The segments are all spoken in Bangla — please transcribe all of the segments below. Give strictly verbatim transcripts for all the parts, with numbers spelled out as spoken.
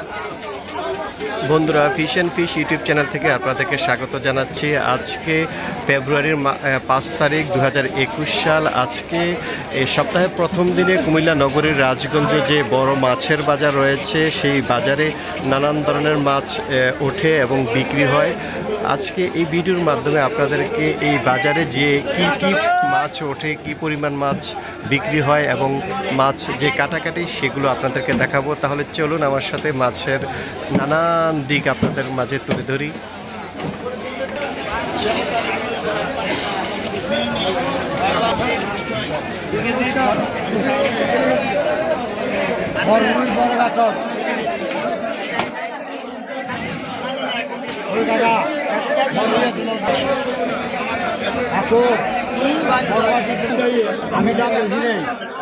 বন্ধুরা fish and fish YouTube channel থেকে আপনাদেরকে স্বাগত জানাচ্ছি। আজকে ফেব্রুয়ারির পাঁচ তারিখ দু হাজার একুশ সাল। আজকে এই সপ্তাহের প্রথম দিনে কুমিল্লা নগরীর রাজগঞ্জে যে বড় মাছের বাজার রয়েছে, সেই বাজারে নানান ধরনের মাছ ওঠে এবং বিক্রি হয়। আজকে এই ভিডিওর মাধ্যমে আপনাদেরকে এই বাজারে যে কি কি মাছ ওঠে, কি পরিমাণ মাছ বিক্রি হয় এবং মাছ যে কাটাকাটি সেগুলো আপনাদেরকে দেখাবো। তাহলে চলুন আমার সাথে মাছের নানান দিক আপনাদের মাঝে তুলে ধরি। আমি দাম বলছি নেই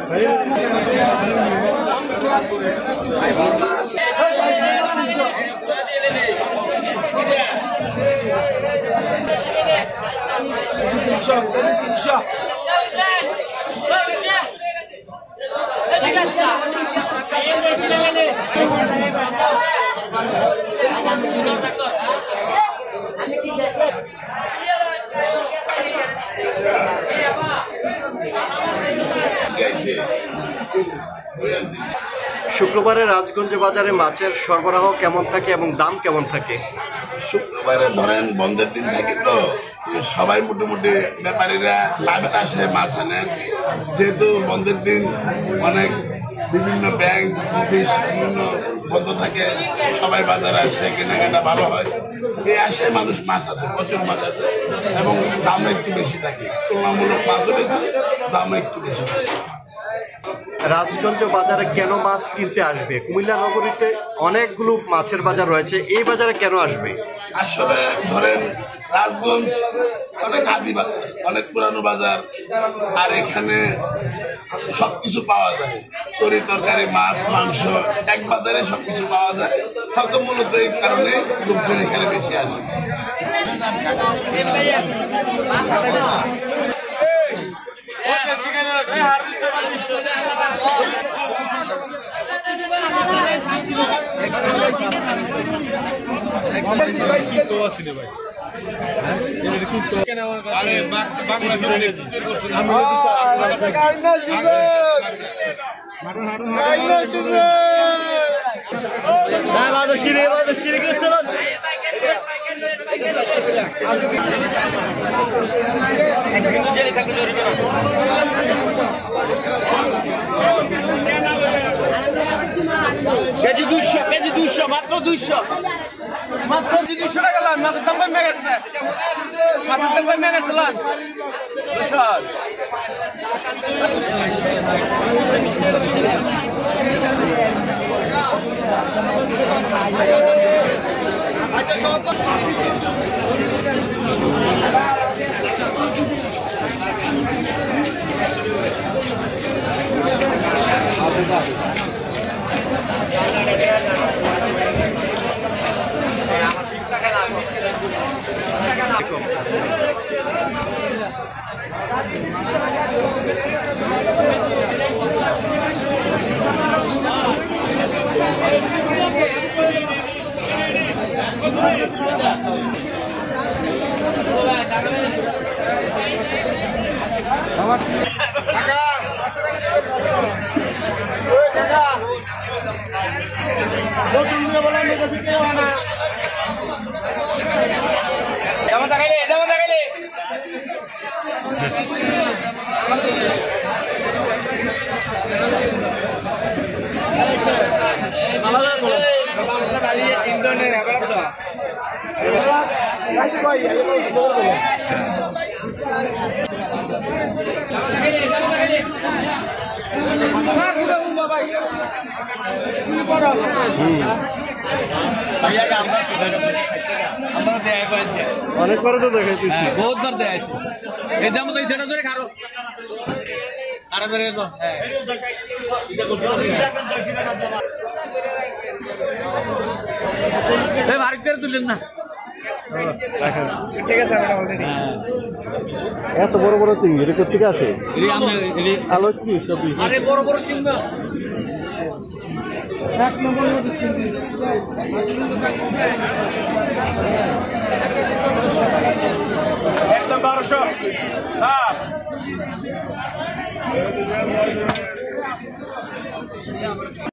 শুক্রবারে রাজগঞ্জ বাজারে মাছের সরবরাহ কেমন থাকে এবং দাম কেমন থাকে? শুক্রবারে ধরেন বন্ধের দিন থাকে, তো সবাই মোটামুটি ব্যাপারীরা লাভের আসে মাছ আনে। যেহেতু বন্ধের দিন অনেক বিভিন্ন ব্যাংক অফিস বিভিন্ন বন্ধ থাকে, সবাই বাজারে আসে, কেনাকাটা ভালো হয়। এই আসে মানুষ মাছ আছে, প্রচুর মাছ আছে এবং দাম একটু বেশি থাকে। তুলনামূলক মাছও বেশি, দাম একটু বেশি থাকে। রাজগঞ্জ বাজারে কেন মাছ কিনতে আসবে? কুমিল্লা নগরীতে অনেকগুলো মাছের বাজার রয়েছে, এই বাজারে কেন আসবে? আসলে ধরেন রাজগঞ্জ অনেক আদি বাজার, অনেক পুরানো বাজার, আর এখানে সবকিছু পাওয়া যায়। তরি তরকারি, মাছ, মাংস এক বাজারে সবকিছু পাওয়া যায়। হয়তো মূলত এই কারণে লোকজন এখানে বেশি আসে। কেজি দুইশো, কেজি দুইশো, মাত্র দুইশো, মাত্র দুইশো টাকা লান। মাছের দাম কমে গেছে, মাছের দাম কমে গেছে লান আচ্ছা সব অনেকবার তো দেখাইতেছি, বহুতবার দেখাইছি। এই যেমন সেটা ধরে খারো আরে বেরে তো হ্যাঁ ভারী করে তুলেন না। ঠিক আছে, এত বড় বড় চিংড়ি এটা কোথা থেকে আসে? আলোচি সবই, আরে বড় বড় চিংড়ি একদম বারোশো